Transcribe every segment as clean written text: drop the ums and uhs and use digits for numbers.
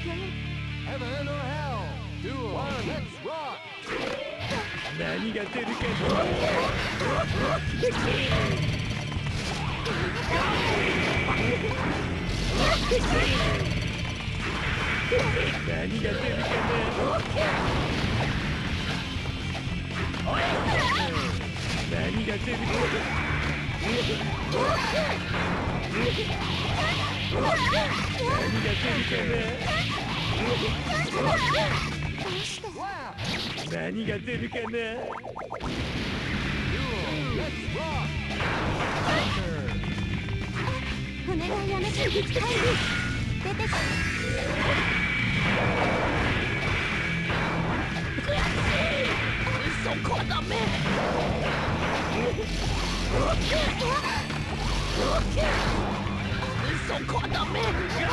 Heaven or hell? Duel. Let's rock. 何が出るか何が出るか何が出るか何が出るかな。 お願いやめて。出てこそこはダメ。そこはダメ。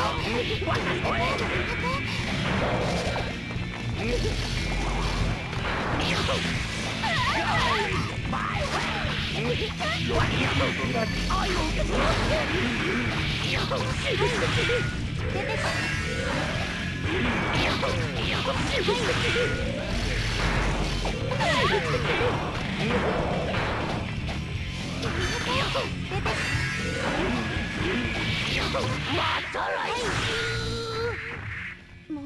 また来週。もう。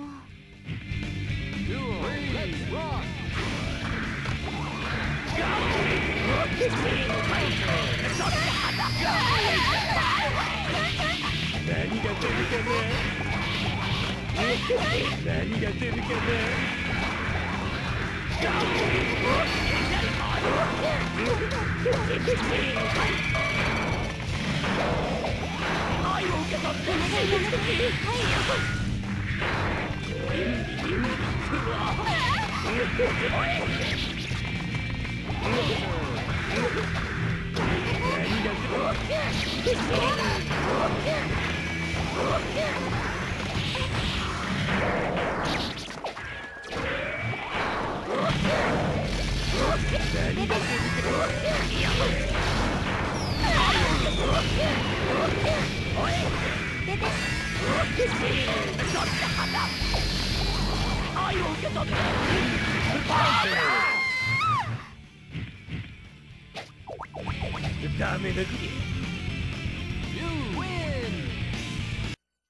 何が出るかな。何が出るかな。愛を受け取って。愛を受け取って。ダメだ。